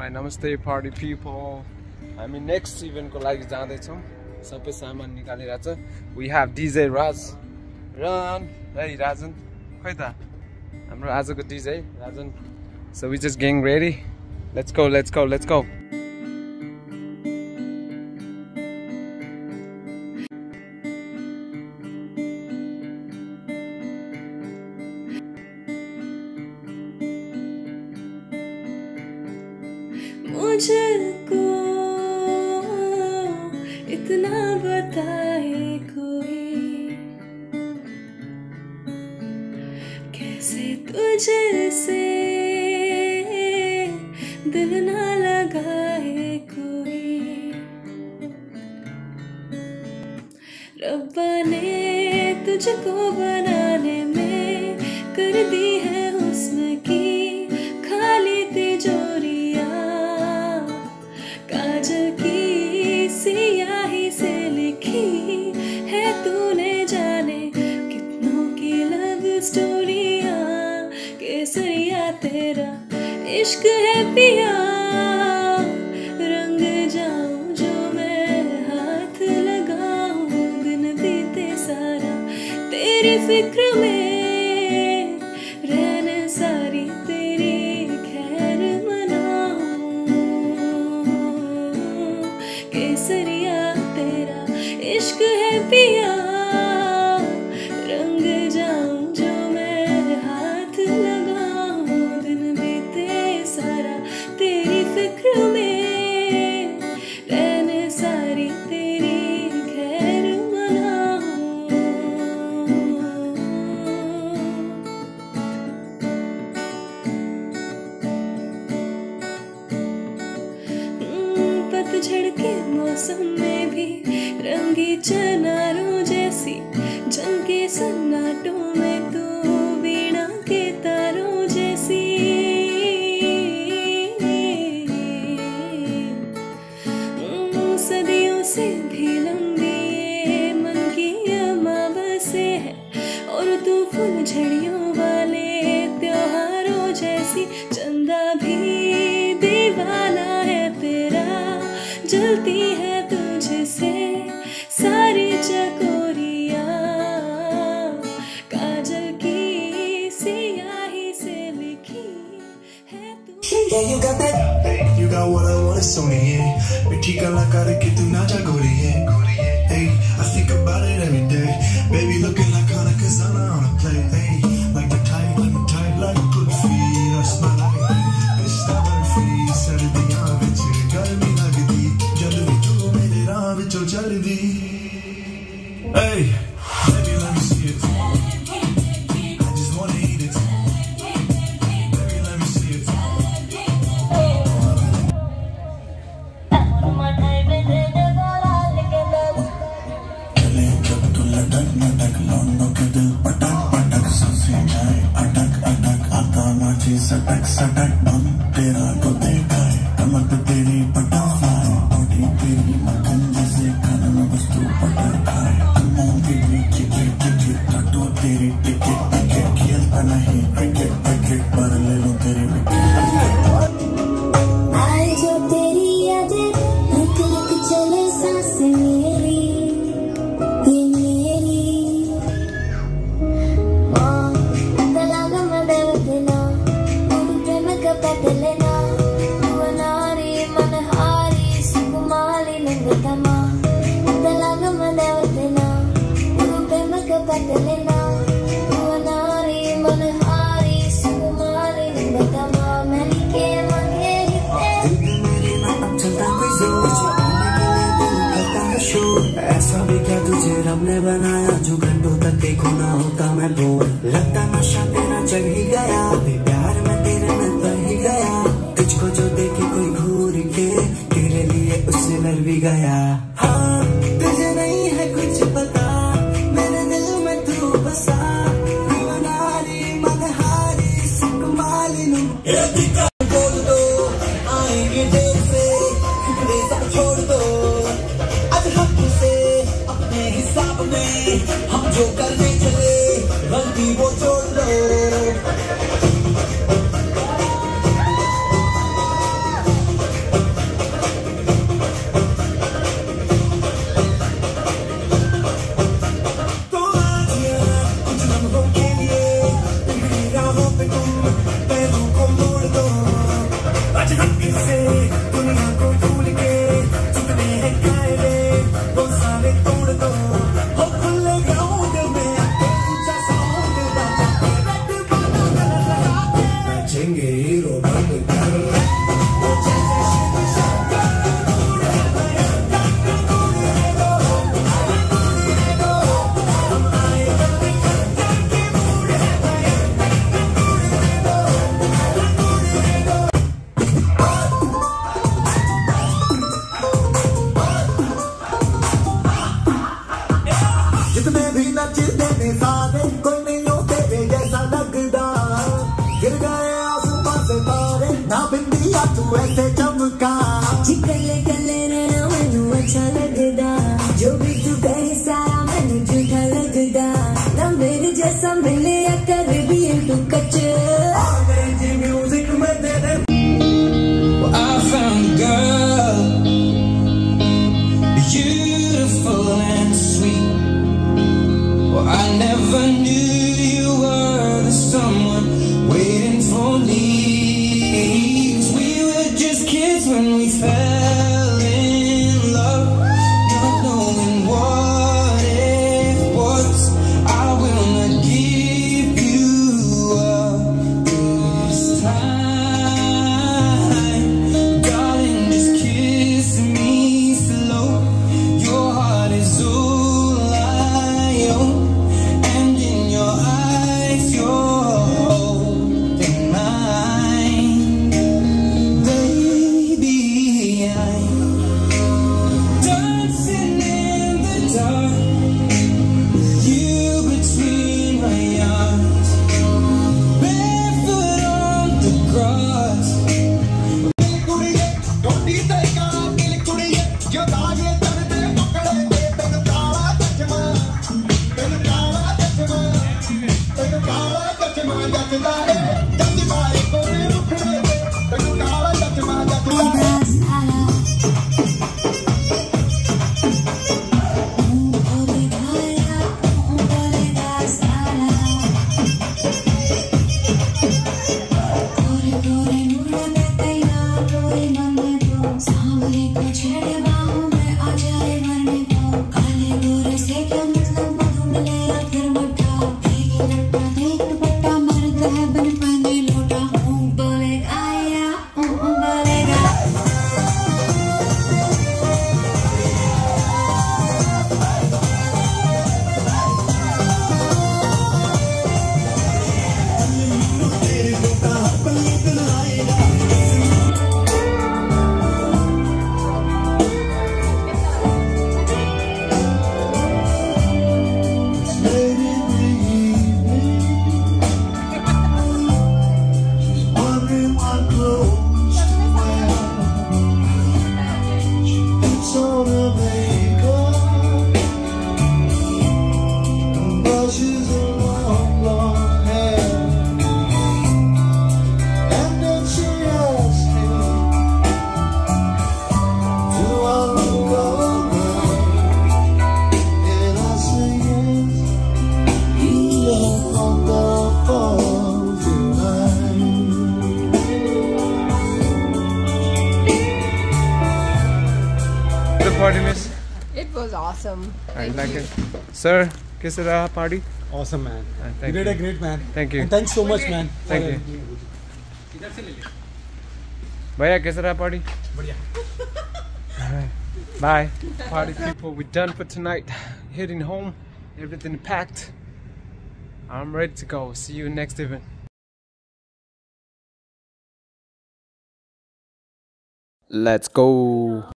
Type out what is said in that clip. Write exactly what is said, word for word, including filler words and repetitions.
नमस्ते पार्टी पिपल, हामी नेक्स्ट इभेन्टको लागि जाँदैछौँ। सबै सामान निकालिरहेछ। वी हेभ डिजे राज रन है राजन खै त हाम्रो आजको DJ Rajan. So we just getting ready. Let's go let's go let's go. मुझको इतना बताए कोई, कैसे तुझसे दिल ना लगाए कोई। रब्बा ने तुझको बनाने में कर दी है हुस्न की खाली तिजोरियां। काजल की सियाही से लिखी है तूने जाने कितनों की लव स्टोरियां। केसरिया तेरा इश्क है पिया, रंग जाऊं जो मैं हाथ लगाऊं। दिन बीते सारा तेरी फिक्र में, रहने सारी तेरी खैर मनाऊं। केसरिया तेरा इश्क है पिया, रंग जाऊं जो मैं हाथ लगाऊं। दिन बीते सारा तेरी फिक्र में, रहने सारी तेरी खैर मनाऊं। पतझड़ के मौसम में भी रंगी चनारों जैसी, झमके सन्नाटों में तू वीणा के तारों जैसी। सदियों से भी लंबी ये मन की अमावस्या है, और तू फुलझड़ियों वाले त्योहारों जैसी। चंदा भी दीवाना है तेरा, जलती है तुझसे सारी चकोरियां। काजल की सियाही से लिखी है तू। Yeah, you got that. You got what I want, it's on the end. मिठी गल्ला करके तू ना जा गोरिये। Hey, I think about it every day. Baby looking like Hana Kazana on a play. Hey, like the type, like the type, like a good feed. That's my life. Bitch, stop and free. Said it the young bitch. Garmi lagdi. Jaldi tu mere raah vichon chaldi. Hey, baby let me see it. I just wanna eat it. Baby let me see it. चले जब तू लटक लटक लौंडों के दिल पटक पटक सांसें जाए अटक अटक आता नाची सटक सटक बम तेरा को देखा है कमर पे तेरी बटरफ्लाई बॉडी तेरी मक्खन जैसे खाने में बस तू बटर खाए कमों की टिकट टिकट काटो तेरी टिकट टिकट खेलता नहीं क्रिकेट क्रिकेट पर ले लो तेरी विकेट। आज जो तेरी यादें रुक रुक चले सांसें मेरी, ये मेरी माँ तलाक मदर देना प्रेम का बदलना। वनारी मनहारी सुकुमारी नंगतमा तलाक मदर देना प्रेम का बदलना। वनारी मनहारी सुकुमारी नंगतमा मैंने के मंगे मेरी ना अब चलता कोई जोर करता है शोर। ऐसा भी क्या तुझे रब ने बनाया जो घंटों तक देखो ना होता मैं बोर। लगता नशा तेरा चढ़ ही गया, अभी प्यार में तेरे में बह ही गया। तुझको जो देखे कोई घूर के तेरे लिए उससे लड़ भी गया। हाँ तुझे नहीं है कुछ पता मेरे दिल में तू बसा। वनारी मनहारी सुकुमारी नंगतमा बोल दो आएंगे देर से फिक्रे सब छोड़ दो। आज हम तुझसे अपने हिसाब में हम जो करने चले गलती वो छोड़ दो। किसे दुनिया को भूल के जितने हैं कायदे वो सारे तोड़ दो हो खुले ग्राउंड में आके ऊंचा साउंड बजा के रेड बालों कलर लगा के नाचेंगे हीरो बनकर वो जैसे शिव शंकर दूर है भयंकर दूर है दो दूर है दो हम आए बंद खंजर के मूड है भयंकर दूर है दो दूर है दो जितने भी नचते थे सारे कोई नहीं हो तेरे जैसा लगदा गिर गए आसमां से तारे ना बिंदिया तू ऐसे चमका जी कले कले रहना मैनू अच्छा लगदा जो भी तू कहे सारा मैनू झूठा लगदा ना मेरे जैसा मिले या कर भी तू कच अंग्रेजी म्यूजिक में तेरे I found a girl, beautiful and sweet. Well, I never knew you were the someone waiting for me. 'Cause we were just kids when we fell in love, not knowing what it was. I will not give you up this time, darling. Just kiss me slow. Your heart is all I own, and in your eyes you're holding mine. Baby, I'm dancing in the dark, you between my arms, barefoot on the grass. Party, miss. It was awesome. I Thank like you. it. Sir, कैसे रहा party? Awesome, man. Uh, You thank did you. a great, man. Thank you. And thanks so much, man. Thank you. भैया कैसे रहा party? बढ़िया. Alright. Bye. Party people, we're done for tonight. Heading home. Everything packed. I'm ready to go. See you next event. Let's go.